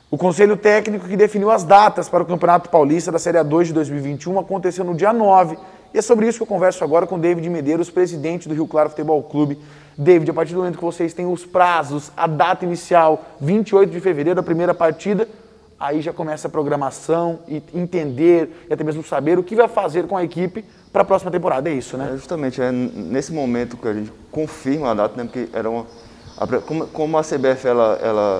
O Conselho Técnico que definiu as datas para o Campeonato Paulista da Série A2 de 2021 aconteceu no dia 9. E é sobre isso que eu converso agora com o David Medeiros, presidente do Rio Claro Futebol Clube. David, a partir do momento que vocês têm os prazos, a data inicial, 28 de fevereiro, a primeira partida, aí já começa a programação e entender e até mesmo saber o que vai fazer com a equipe para a próxima temporada, é isso, né? Justamente, nesse momento que a gente confirma a data, né, porque era como a CBF ela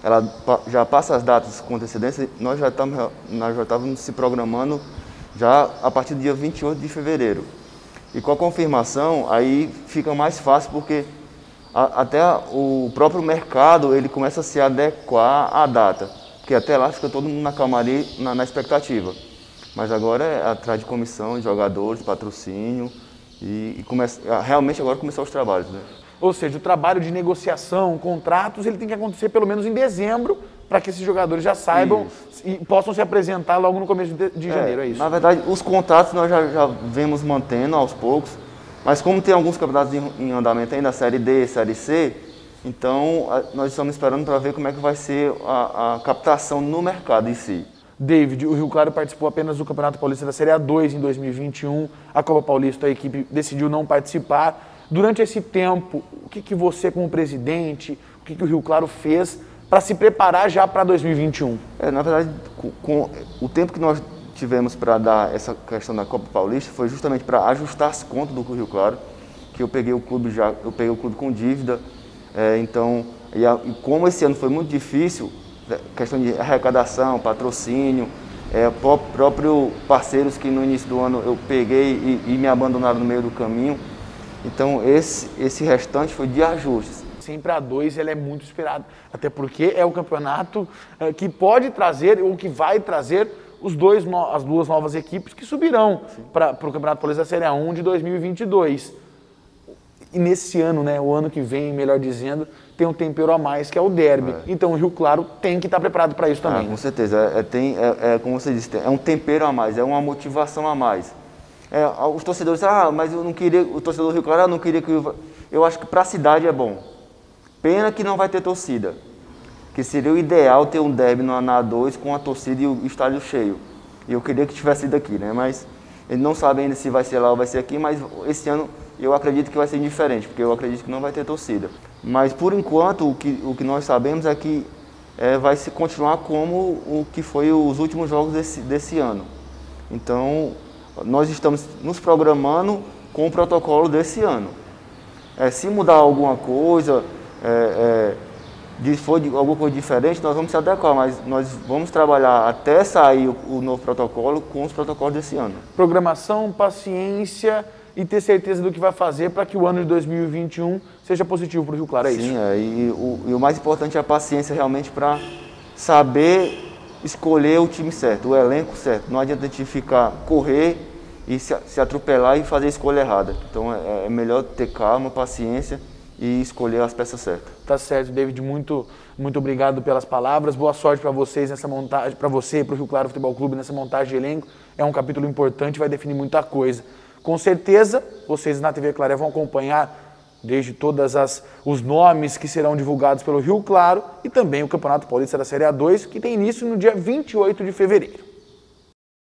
já passa as datas com antecedência, nós já estávamos se programando já a partir do dia 28 de fevereiro. E com a confirmação, aí fica mais fácil, porque até o próprio mercado ele começa a se adequar à data, porque até lá fica todo mundo na calmaria, na expectativa. Mas agora é atrás de comissão, de jogadores, patrocínio, e realmente agora começar os trabalhos, né? Ou seja, o trabalho de negociação, contratos, ele tem que acontecer pelo menos em dezembro, para que esses jogadores já saibam e possam se apresentar logo no começo de janeiro, é isso? Na verdade, os contratos nós já vemos mantendo aos poucos, mas como tem alguns campeonatos em andamento ainda, Série D, Série C, então nós estamos esperando para ver como é que vai ser a captação no mercado em si. David, o Rio Claro participou apenas do Campeonato Paulista da Série A2 em 2021, a Copa Paulista a equipe decidiu não participar. Durante esse tempo, o que você como presidente, o que o Rio Claro fez para se preparar já para 2021? Na verdade, com o tempo que nós tivemos para dar essa questão da Copa Paulista foi justamente para ajustar as contas do Rio Claro, que eu peguei o clube com dívida, então, e como esse ano foi muito difícil, questão de arrecadação, patrocínio, próprio parceiros que no início do ano eu peguei e me abandonaram no meio do caminho. Então esse restante foi de ajustes. Sempre a A2 ele é muito esperado, até porque é o campeonato que pode trazer, ou que vai trazer, as duas novas equipes que subirão para o Campeonato Paulista da Série A1 de 2022. E nesse ano, né, o ano que vem, melhor dizendo, tem um tempero a mais, que é o derby. Então o Rio Claro tem que estar preparado para isso também. Com certeza, como você disse, é um tempero a mais, é uma motivação a mais. Os torcedores, mas eu não queria, o torcedor do Rio Claro não queria que eu acho que para a cidade é bom. Pena que não vai ter torcida, que seria o ideal ter um derby na A2 com a torcida e o estádio cheio. E eu queria que tivesse sido aqui, né? Mas eles não sabem ainda se vai ser lá ou vai ser aqui, mas esse ano eu acredito que vai ser diferente, porque eu acredito que não vai ter torcida. Mas por enquanto o que nós sabemos é que vai se continuar como o que foi os últimos jogos desse ano. Então nós estamos nos programando com o protocolo desse ano. Se mudar alguma coisa, for alguma coisa diferente, nós vamos se adequar, mas nós vamos trabalhar até sair o novo protocolo com os protocolos desse ano. Programação, paciência e ter certeza do que vai fazer para que o ano de 2021 seja positivo para o Rio Claro, é isso? Sim, e o mais importante é a paciência realmente para saber escolher o time certo, o elenco certo. Não adianta a gente correr e se atropelar e fazer a escolha errada. Então é melhor ter calma, paciência e escolher as peças certas. Tá certo, David, muito obrigado pelas palavras. Boa sorte para vocês nessa montagem, para você e para o Rio Claro Futebol Clube nessa montagem de elenco. É um capítulo importante, vai definir muita coisa. Com certeza, vocês na TV Claré vão acompanhar desde os nomes que serão divulgados pelo Rio Claro e também o Campeonato Paulista da Série A2, que tem início no dia 28 de fevereiro.